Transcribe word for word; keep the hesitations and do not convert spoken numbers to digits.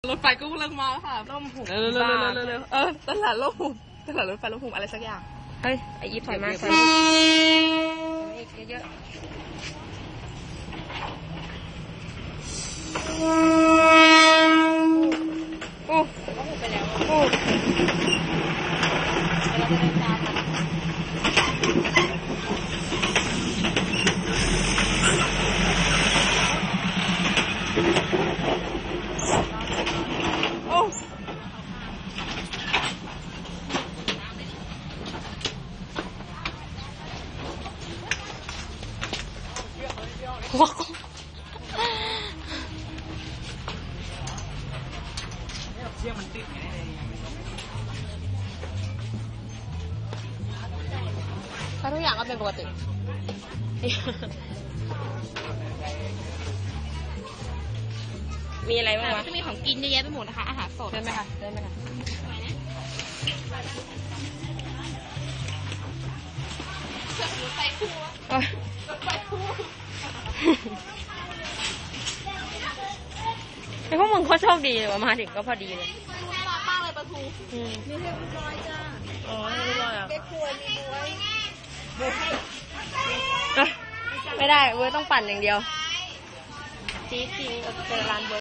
รถไฟก็กำลังมาค่ะร่มหุ่มเร็วเร็วเร็วเร็วเออตลาดร่มหุ่มตลาดรถไฟร่มหุ่มอะไรสักอย่างเฮ้ยไออีฟถอยมาถอยอีกเยอะโอ้ก็หุบไปแล้วโอ้เราจะเดินตามมันโอ้ว้าวเชี่ยมันติดไงถ้าทุกอย่างก็เป็นปกติมีอะไรบ้างวะจะมีของกินเยอะแยะไปหมดนะคะอาหารสดได้ไหมคะได้ไหมคะรถไฟคู่รถไฟคู่ไอพวกมึงเขาโชคดีเลยว่ามาถึงก็พอดีเลยมาป้าเลยปลาทูมีเรียบร้อยจ้าอ๋อเรียบร้อยอ่ะเก๊กควยมีบวยไม่ได้เว้ยต้องปั่นอย่างเดียวจริงจริงเจอร้านเว้ย